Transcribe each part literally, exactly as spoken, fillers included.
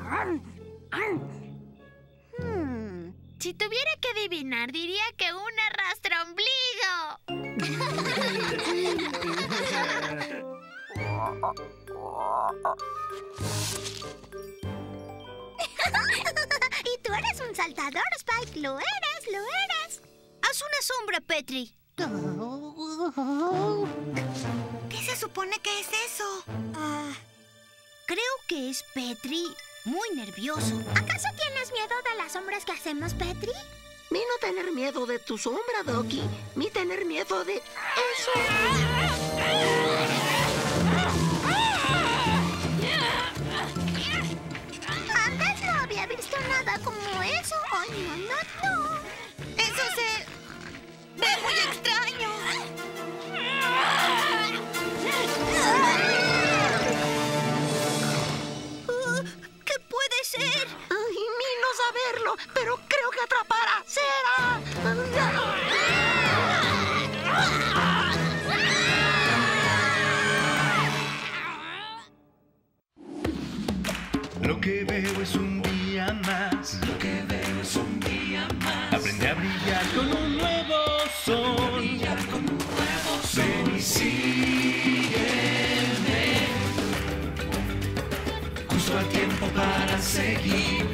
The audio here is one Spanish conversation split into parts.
Hmm. Si tuviera que adivinar, diría que un arrastra-ombligo. Y tú eres un saltador, Spike. Lo eres, lo eres. Haz una sombra, Petrie. ¿Qué se supone que es eso? Ah, creo que es Petrie muy nervioso. ¿Acaso tienes miedo de las sombras que hacemos, Petrie? Mi no tener miedo de tu sombra, Doki. Mi tener miedo de eso. Antes no había visto nada como eso. Ay, no, no, no. Eso se ve muy extraño. Uh, ¿Qué puede ser? Ay, mi no saberlo, pero creo que atrapará. ¡Será! Lo que veo es un día más. Lo que veo es un día más. Aprende a brillar con un nuevo sol. A brillar con un nuevo sol. Ven y sígueme. Justo a tiempo para seguir.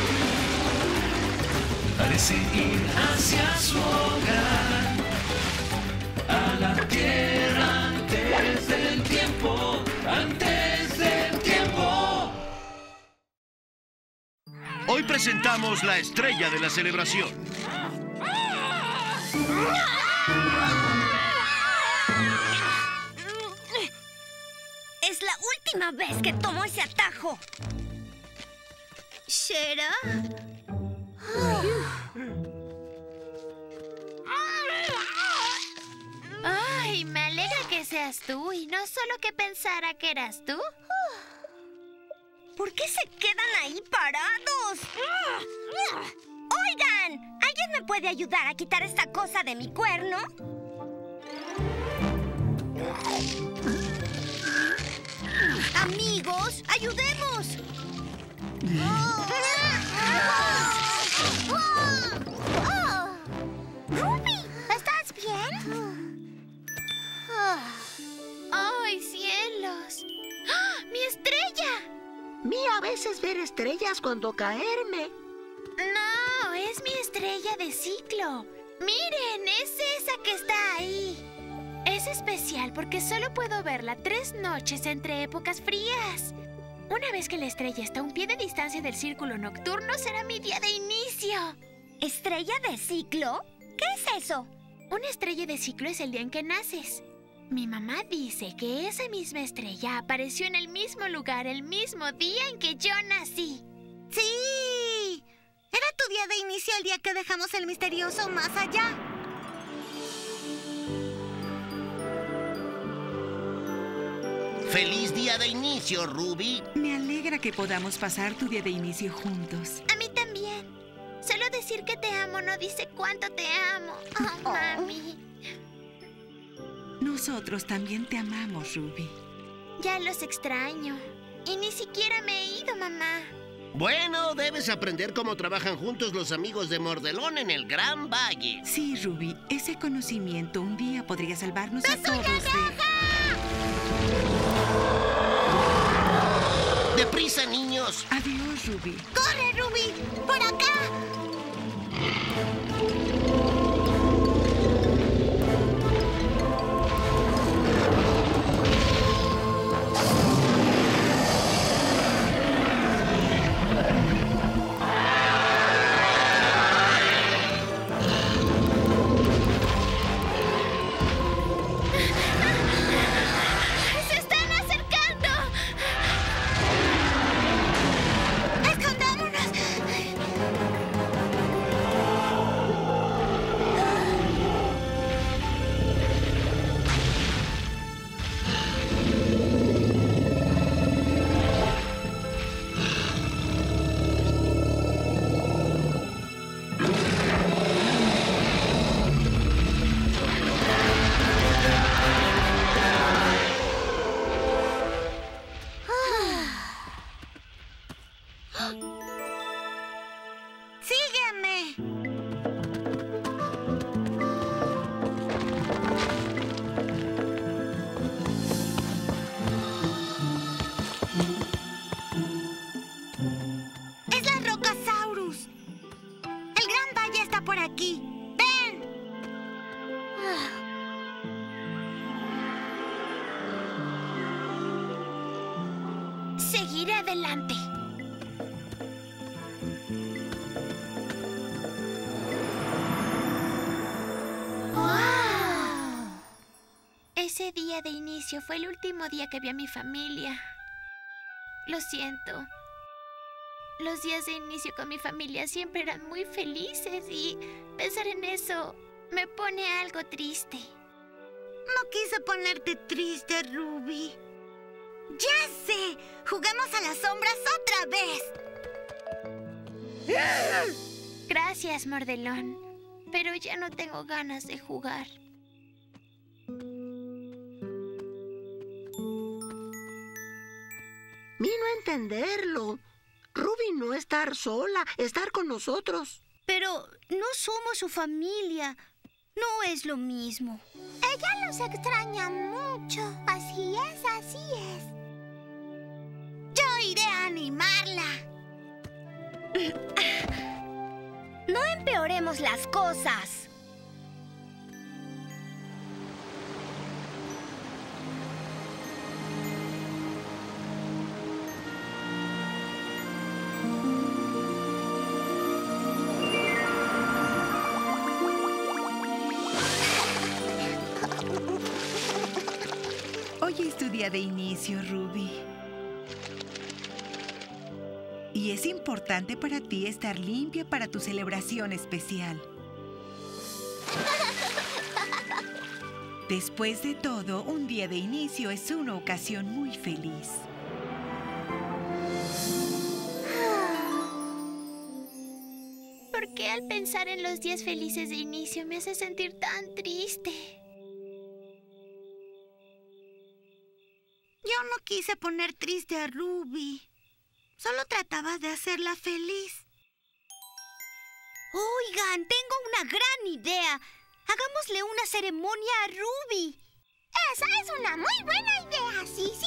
Parece ir hacia su hogar. A la tierra antes del tiempo. Antes del tiempo. Hoy presentamos la estrella de la celebración. Es la última vez que tomo ese atajo. ¿Será? Ay, me alegra que seas tú y no solo que pensara que eras tú. ¿Por qué se quedan ahí parados? ¡Oigan! ¿Alguien me puede ayudar a quitar esta cosa de mi cuerno? Amigos, ayudemos. Ruby, ¿estás bien? ¡Ay, cielos! ¡Ah! ¡Mi estrella! Mi a veces ver estrellas cuando caerme. No, es mi estrella de ciclo. Miren, es esa que está ahí. Es especial porque solo puedo verla tres noches entre épocas frías. Una vez que la estrella está a un pie de distancia del círculo nocturno, será mi día de inicio. ¿Estrella de ciclo? ¿Qué es eso? Una estrella de ciclo es el día en que naces. Mi mamá dice que esa misma estrella apareció en el mismo lugar el mismo día en que yo nací. ¡Sí! Era tu día de inicio el día que dejamos el misterioso más allá. ¡Feliz día de inicio, Ruby! Me alegra que podamos pasar tu día de inicio juntos. A mí también. Solo decir que te amo no dice cuánto te amo. Oh, mami. Nosotros también te amamos, Ruby. Ya los extraño. Y ni siquiera me he ido, mamá. Bueno, debes aprender cómo trabajan juntos los amigos de Mordelón en el Gran Valle. Sí, Ruby, ese conocimiento un día podría salvarnos a todos de... ¡Deprisa, niños! Adiós, Ruby. ¡Corre, Ruby! ¡Por acá! ¡Se están acercando! ¡Escondámonos! por aquí. ¡Ven! Seguiré adelante. ¡Wow! Ese día de inicio fue el último día que vi a mi familia. Lo siento. Los días de inicio con mi familia siempre eran muy felices y pensar en eso me pone algo triste. No quise ponerte triste, Ruby. ¡Ya sé! ¡Juguemos a las sombras otra vez! Gracias, Mordelón. Pero ya no tengo ganas de jugar. Vino a entenderlo. Ruby no estar sola, estar con nosotros. Pero no somos su familia. No es lo mismo. Ella los extraña mucho. Así es, así es. Yo iré a animarla. No empeoremos las cosas. Hoy es tu día de inicio, Ruby. Y es importante para ti estar limpia para tu celebración especial. Después de todo, un día de inicio es una ocasión muy feliz. ¿Por qué al pensar en los días felices de inicio me hace sentir tan triste? Yo no quise poner triste a Ruby. Solo trataba de hacerla feliz. Oigan, tengo una gran idea. Hagámosle una ceremonia a Ruby. Esa es una muy buena idea. Sí, sí,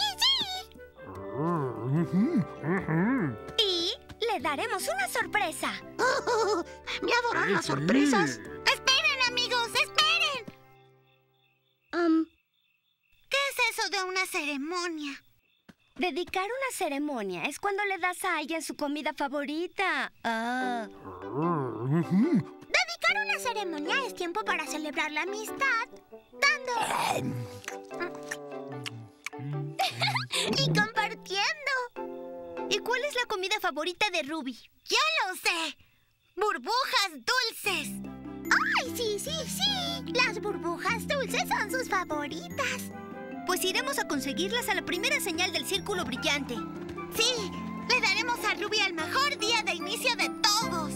sí. Y le daremos una sorpresa. Oh, me adoran las sorpresas. Esperen, amigos, esperen. Um, ¿Qué es eso de una ceremonia? dedicar una ceremonia es cuando le das a alguien su comida favorita. Ah. Dedicar una ceremonia es tiempo para celebrar la amistad, dando y compartiendo. ¿Y cuál es la comida favorita de Ruby? ¡Ya lo sé! ¡Burbujas dulces! ¡Ay, sí, sí, sí! Las burbujas dulces son sus favoritas. Pues iremos a conseguirlas a la primera señal del círculo brillante. Sí, le daremos a Ruby el mejor día de inicio de todos.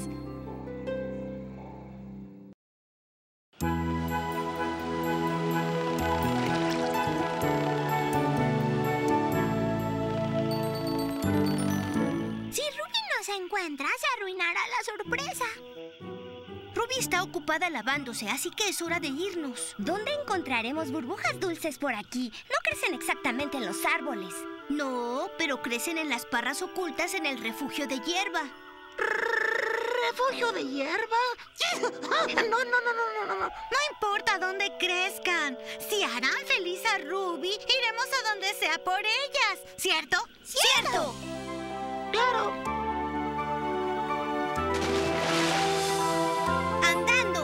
Si Ruby no se encuentra, se arruinará la sorpresa. Ruby está ocupada lavándose, así que es hora de irnos. ¿Dónde encontraremos burbujas dulces por aquí? No crecen exactamente en los árboles. No, pero crecen en las parras ocultas en el refugio de hierba. ¿Refugio de hierba? No, no, no, no, no, no. No importa dónde crezcan. Si harán feliz a Ruby, iremos a donde sea por ellas. ¿Cierto? ¡Cierto! Claro. ¡Andando!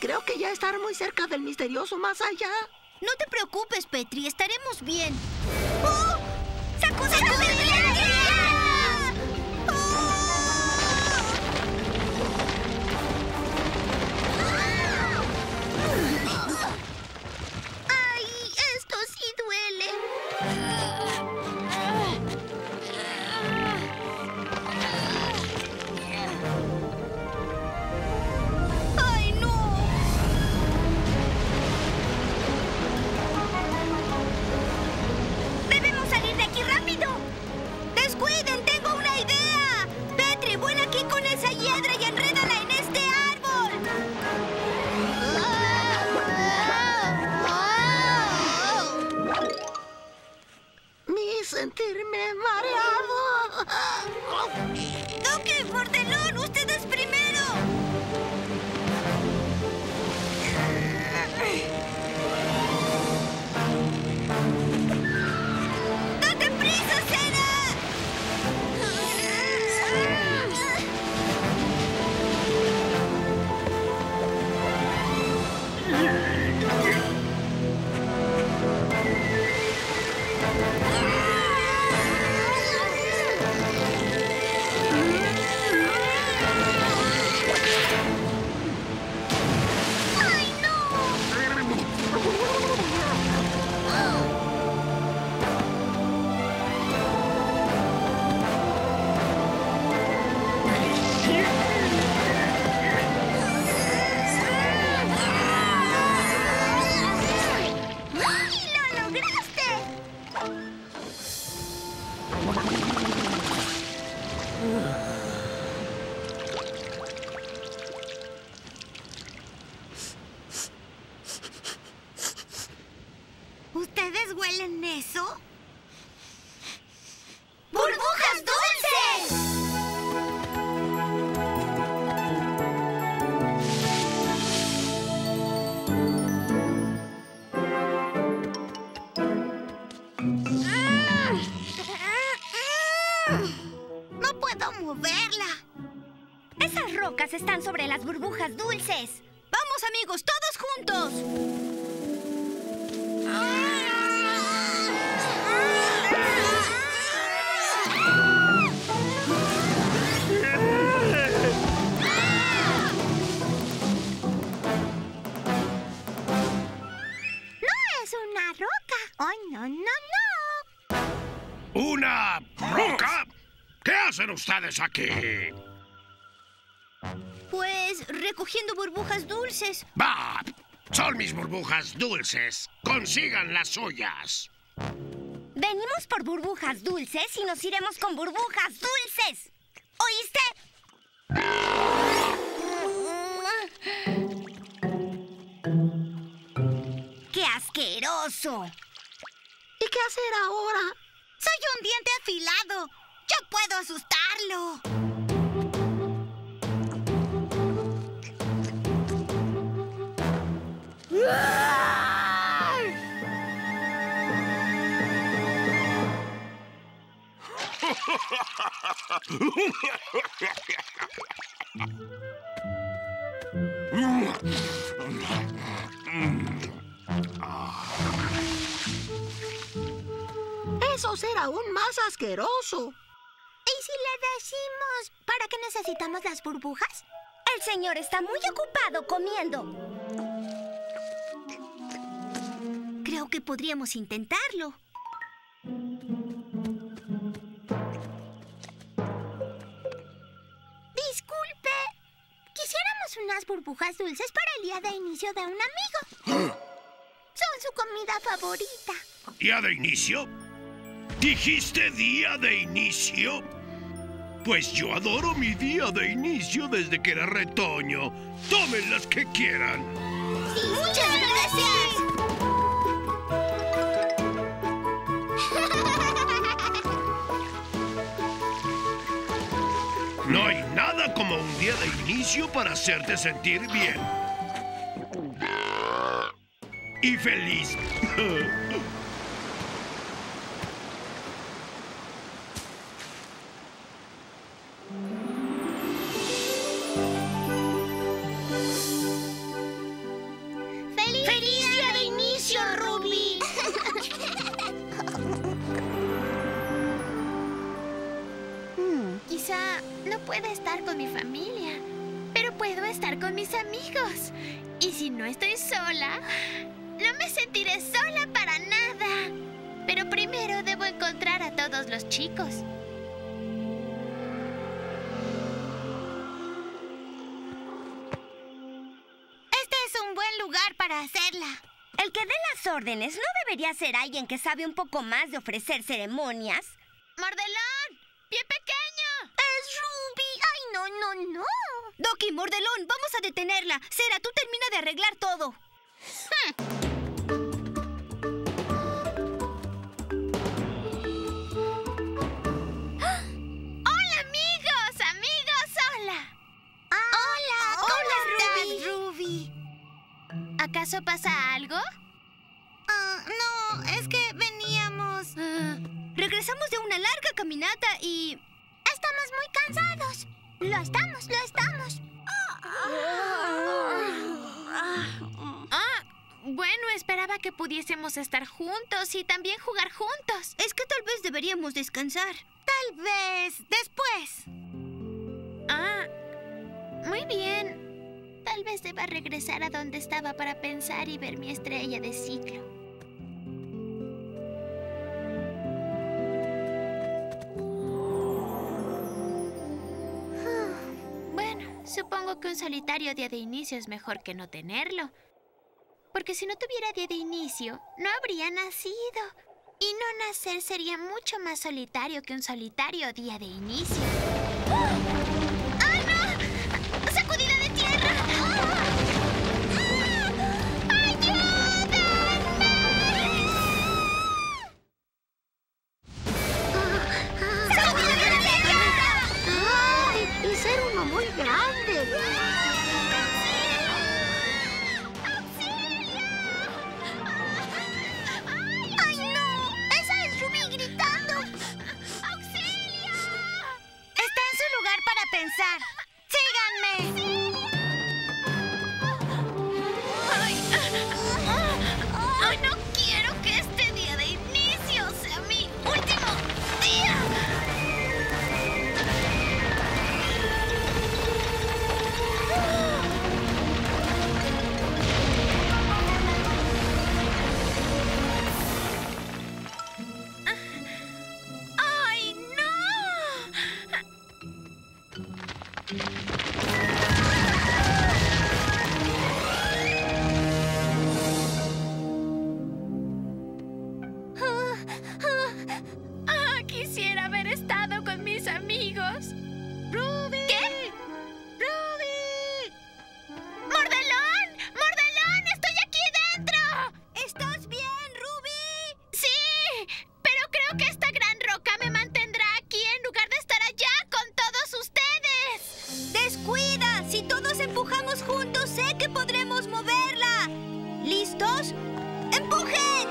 creo que ya estar muy cerca del misterioso más allá. No te preocupes, Petri, estaremos bien. ¡Oh! ¡Sacude la energía! ¡Ay! Esto sí duele. ¡Ay, no! ¡Debemos salir de aquí rápido! ¡Descuiden! ¡Tengo una idea! Petri, vuela aquí con esa hiedra y enrédala en este árbol. Mi sentirme mareado. ¡Duque, Mordelón! ¡Ustedes primero! ¡Date prisa, Cera! ¡Ay, no! ¡Lo lograste! ¿Ustedes huelen eso? ¡Burbujas dulces! No puedo moverla. Esas rocas están sobre las burbujas dulces. Vamos, amigos, todos juntos. No es una roca. ¡Ay, no, no, no! ¿Una roca? ¿Qué hacen ustedes aquí? Pues recogiendo burbujas dulces. ¡Bah! Son mis burbujas dulces. Consigan las suyas. Venimos por burbujas dulces y nos iremos con burbujas dulces. ¿Oíste? ¡Qué asqueroso! ¿Y qué hacer ahora? Soy un diente afilado. Yo puedo asustarlo. Eso será aún más asqueroso. ¿Y si le decimos para qué necesitamos las burbujas? El señor está muy ocupado comiendo. Creo que podríamos intentarlo. Disculpe, quisiéramos unas burbujas dulces para el día de inicio de un amigo. Son su comida favorita. ¿Día de inicio? ¿Dijiste día de inicio? Pues yo adoro mi día de inicio desde que era retoño. Tomen las que quieran. Sí, muchas gracias. No hay nada como un día de inicio para hacerte sentir bien. Y feliz. Y si no estoy sola, no me sentiré sola para nada. Pero primero debo encontrar a todos los chicos. Este es un buen lugar para hacerla. El que dé las órdenes no debería ser alguien que sabe un poco más de ofrecer ceremonias. ¡Mordelón! ¡Pie pequeño! ¡Es Ruby! ¡Ay, no, no, no! Doki, Mordelón, vamos a detenerla. Cera, tú termina de arreglar todo. ¡Hola, amigos! ¡Amigos! ¡Hola! ¡Hola! ¿Cómo Hola, estás, Ruby? ¿Acaso pasa algo? Ah, no, es que veníamos... Ah, regresamos de una larga caminata y... Estamos muy cansados. Lo estamos, lo estamos. Ah, bueno, esperaba que pudiésemos estar juntos y también jugar juntos. Es que tal vez deberíamos descansar. Tal vez después. Ah, muy bien. Tal vez deba regresar a donde estaba para pensar y ver mi estrella de ciclo. Bueno, supongo que un solitario día de inicio es mejor que no tenerlo. Porque si no tuviera día de inicio, no habría nacido. Y no nacer sería mucho más solitario que un solitario día de inicio. ¡Ay, no! ¡Sacudida de tierra! ¡Ayúdame! ¡Sacudida de tierra! ¡Ay! Y ser uno muy grande. ¡Ay, no! ¡Esa es Ruby gritando! ¡Auxilio! Está en su lugar para pensar. ¡Síganme! ¡Ay! ¡Ay, no quiero que este día de inicio sea mi último día! ¡Ay, no! Ah, quisiera haber estado con mis amigos. ¡Ruby! ¿Qué? ¡Ruby! ¡Mordelón! ¡Mordelón! ¡Estoy aquí dentro! ¿Estás bien, Ruby? ¡Sí! Pero creo que esta gran roca me mantendrá aquí en lugar de estar allá con todos ustedes. ¡Descuida! Si todos empujamos juntos, sé que podremos moverla. ¿Listos? ¡Empujen!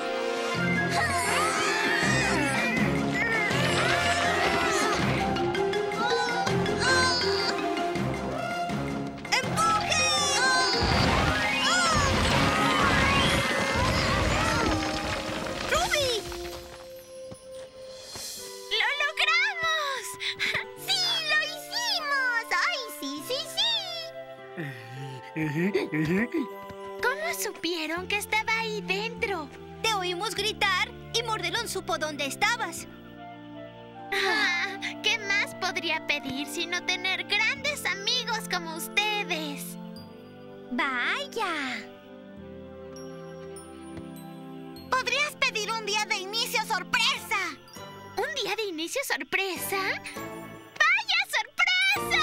¡Ruby! ¡Lo logramos! ¡Sí, lo hicimos! ¡Ay, sí, sí, sí! ¿Cómo supieron que estaba ahí dentro? Te oímos gritar y Mordelón supo dónde estabas. Ah, ¿qué más podría pedir sino tener grandes amigos como ustedes? ¡Vaya! ¿Podrías pedir un día de inicio sorpresa? ¿Un día de inicio sorpresa? ¡Vaya sorpresa!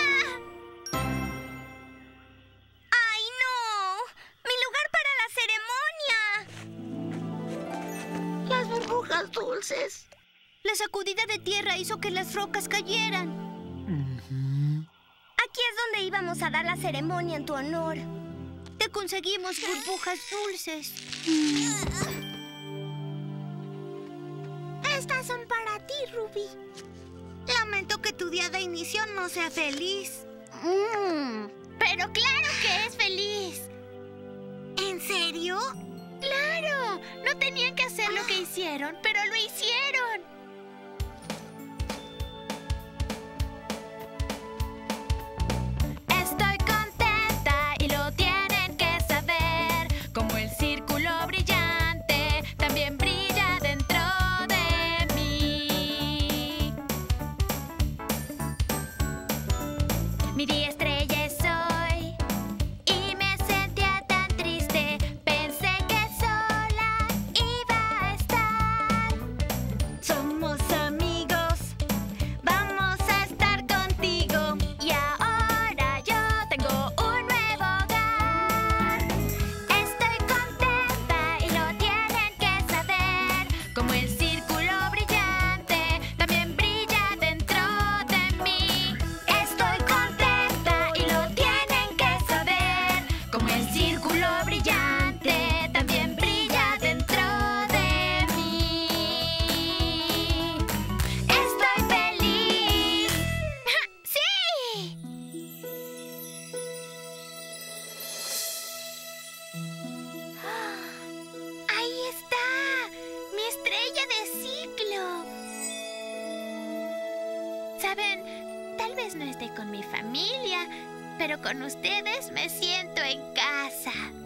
¡Ay, no! ¡Mi lugar para la ceremonia! Las burbujas dulces. La sacudida de tierra hizo que las rocas cayeran. Aquí es donde íbamos a dar la ceremonia en tu honor. Te conseguimos burbujas dulces. Estas son para ti, Ruby. Lamento que tu día de inicio no sea feliz. Mm, pero claro que es feliz. ¿En serio? ¡Claro! No tenían que hacer lo que hicieron, pero lo hicieron. Estoy contenta y lo tienen que saber. Tal vez no esté con mi familia, pero con ustedes me siento en casa.